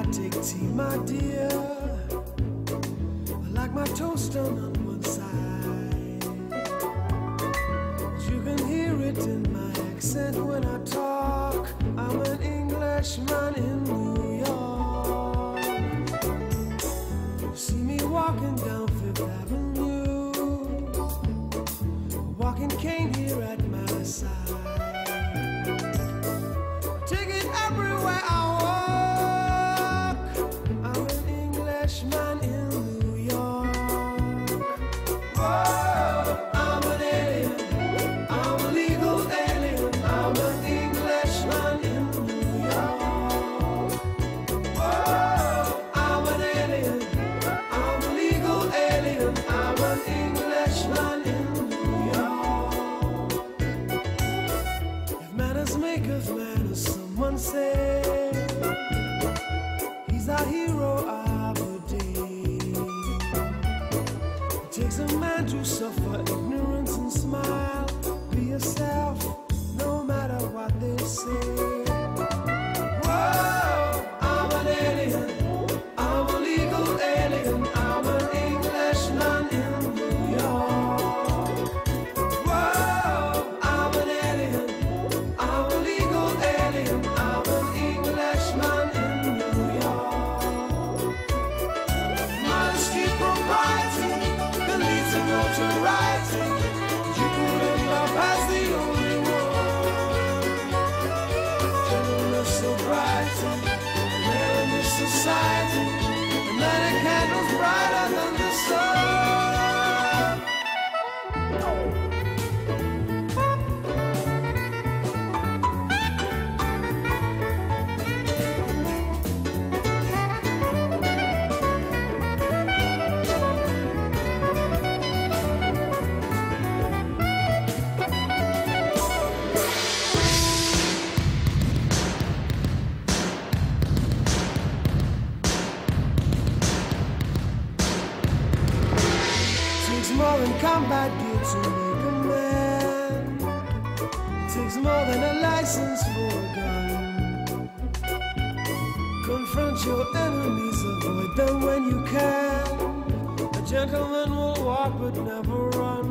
take tea, my dear. I like my toast done on one side. You can hear it in my accent when I talk. I'm an Englishman in New York. You see me walking down Fifth Avenue, walking cane here at my side. Take it everywhere I walk. I'm an Englishman in New York. Whoa, I'm an alien. I'm a legal alien. I'm an Englishman in New York. Whoa, I'm an alien. I'm a legal alien. I'm an Englishman in New York. If manners make of manners, someone say he's our hero of the day. It takes a man to suffer ignorance and smile. Be yourself, no matter what they say. Whoa, I'm an alien. I'm a legal alien. I'm an Englishman in New York. Whoa, I'm an alien. I'm a legal alien. I'm an Englishman in New York. Modesty, propriety, can lead to notoriety. You can live love as the only one. Gentleness, sobriety, rare in this society. And light a candles brighter than the sun. Takes more than combat gear to make a man. Takes more than a license for a gun. Confront your enemies, avoid them when you can. A gentleman will walk but never run.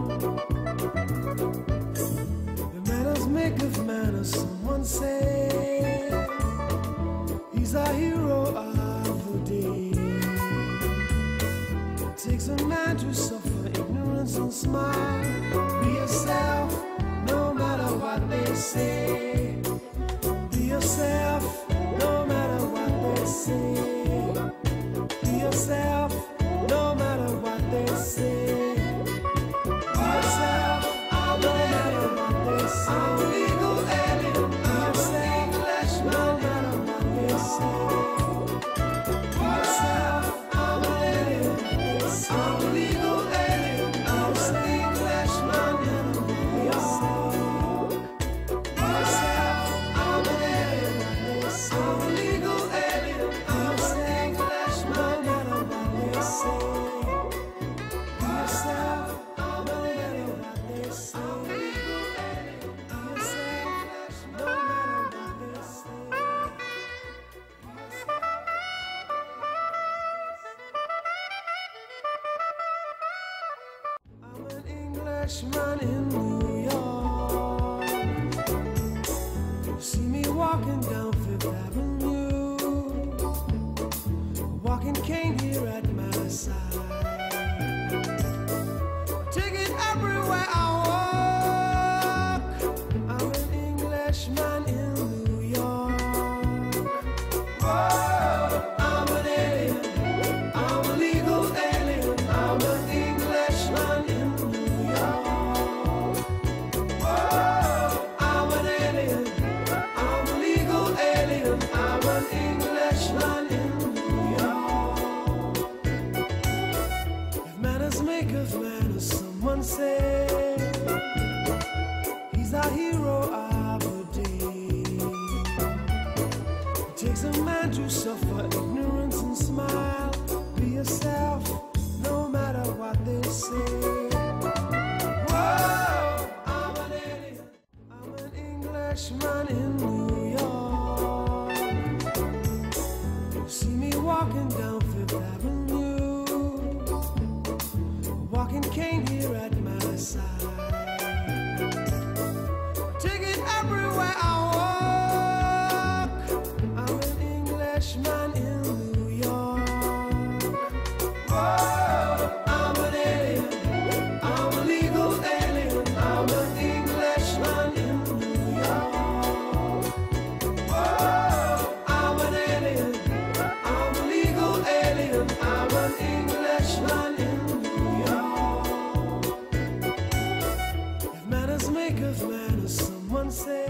The manners make of manners, someone say. He's our hero of the day. It takes a man to suffer ignorance and smile. Be yourself, no matter what they say. Be yourself, no matter what they say. Be yourself, no matter what they say. Be yourself, no matter what they say. I'm a legal alien. I'm an Englishman, no matter what they say. Be yourself, I'm an alien. I'm a legal alien. I'm an Englishman in New York. Be yourself, I'm an alien. I'm a legal alien. I'm an Englishman, no matter what they say. Be yourself, I'm an alien. I'm a legal alien. Be yourself, no matter what they say. I'm an Englishman in New York. You see me walking down Fifth Avenue, walking cane here at my side. Take it everywhere I walk. I'm an Englishman in New York. Whoa, I'm an alien. I'm a legal alien. I'm an Englishman in New York. Whoa, I'm an alien. I'm a legal alien. I'm an Englishman in New York. If manners make of manners, someone say he's our hero of the day. It takes a man to suffer ignorance and smile. Be yourself, no matter what they say. Whoa, I'm an alien. I'm an Englishman in New York. You see me make us mad, as someone said.